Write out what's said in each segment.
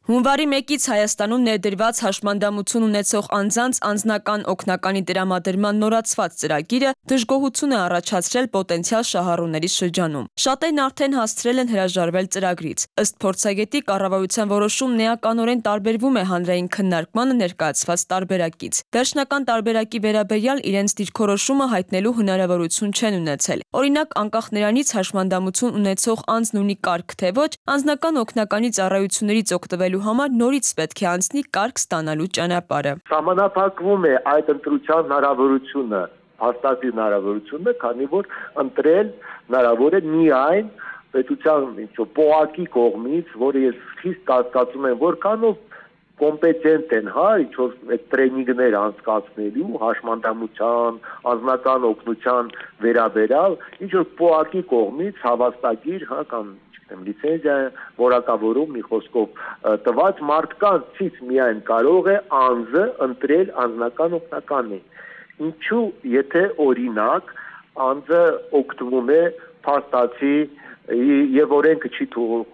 Հունվարի 1-ից Հայաստանում ներդրված հաշմանդամություն ունեցող անձանց անձնական օգնականի տրամադրման նորացված ծրագիրը դժգոհություն է առաջացրել պոտենցիալ շահառուների շրջանում։ Շատերն արդեն հասցրել են հրաժարվել ծրագրից։ Ըստ փորձագետի, կառավարության որոշումն էականորեն տարբերվում է հանրային քննարկմանը ներկայացված տարբերակից։ Վերջնական տարբերակի վերաբերյալ իրենց դիրքորոշումը հայտնելու հնարավորություն չեն ունեցել։ Օրինակ, անկախ նրանից հաշմանդամություն ունեցող անձն ունի կարգ թե ոչ, անձնական օգնականի ծառայություններից օգտվելու համար նորից պետք է անցնի կարգ ստանալու ճանապարհը։ Սահմանափակվում է այդ ընտրության հնարավորությունը, հաստատի հնարավորությունը, քանի որ ընտրել հնարավոր է միայն պետության պողակի կողմից, որը ես խիստ կասկածում եմ, որքանով կոմպետենտ են, ինչ-որ տրեյնինգներ անցկացնելու հաշմանդամության, անձնական օգնության վերաբերյալ, ինչ-որ պողակի կողմից հավաստագիր, կամ լիցենզիա որակավորում մի խոսքով տված մարդկանցից միայն կարող է անձը ընտրել անձնական օգնականի։ Ինչու, եթե օրինակ անձը օգտվում է փաստացի եւ օրենքը չի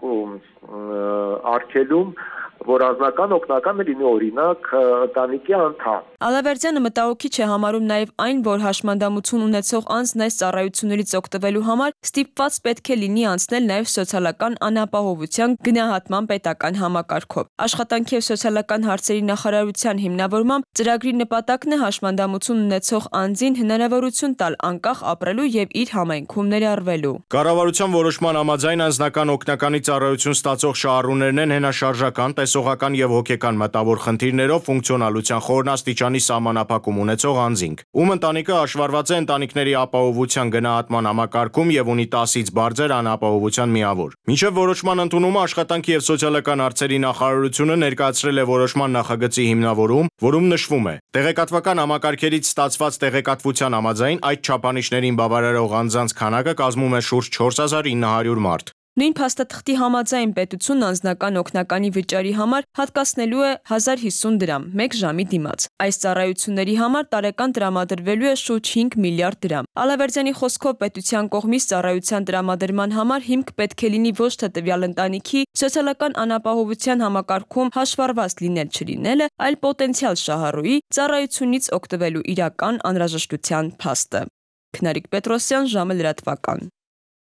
արգելում, որ անձնական օգնականը լինի օրինակ ընտանիքի անդամ։ Ալավերդյանը մտահոգիչ է համարում նաև այն, որ հաշմանդամություն ունեցող անձն այս ծառայություններից օգտվելու համար ստիպված պետք է լինի անցնել նաև սոցիալական անապահովության գնահատման պետական համակարգով։ Աշխատանքի և սոցիալական հարցերի նախարարության հիմնավորմամբ ծրագրի նպատակն է հաշմանդամություն ունեցող անձին հնարավորություն տալ անկախ ապրելու և իր համայնքում ներառվելու։ Կառավարության որոշման համաձայն անձնական օգնականի ծառայություն ստացող շահառուներն են հենաշարժական, տեսողական և հոգեկան մտավոր խնդիրներով ֆունկցիոնալության խորնաստիճանի սահմանափակում ունեցող անձինք, ում ընտանիքը հաշվառված է ընտանիքների ապահովության գնահատման համակարգում և ունի 10-ից բարձր անապահովության միավոր։ Մինչև որոշման ընդունումը աշխատանքի և սոցիալական հարցերի նախարարությունը ներկայացրել է որոշման նախագծի հիմնավորում, որում նշվում է. տեղեկատվական համակարգերից ստացված տեղեկատվության համաձայն այդ չափանիշներին բավարարող անձանց քանակը կազմում է շուրջ 4900 մարդ։ Նույն փաստաթղթի համաձայն պետությունն անձնական օգնականի վճարի համար հատկացնելու է 1050 դրամ 1 ժամի դիմաց։ Այս ծառայությունների համար տարեկան տրամադրվելու է շուրջ 5 միլիարդ դրամ։ Ալավերդյանի խոսքով պետության կողմից ծառայության տրամադրման համար հիմք պետք է լինի ոչ թե տվյալ ընտանիքի սոցիալական անապահովության համակարգում հաշվառված լինել-չլինելը, այլ պոտենցիալ շահառուի ծառայությունից օգտվելու իրական անհրաժեշտության փաստը։ Քնարիկ Պետրոսյան, ժամը լրատվական։